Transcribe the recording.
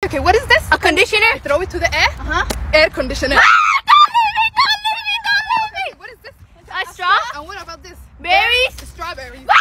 Okay, what is this? A conditioner. Throw it to the air. Air conditioner. Don't leave me. Okay, what is this? A straw. And what about this? Berries. Strawberries.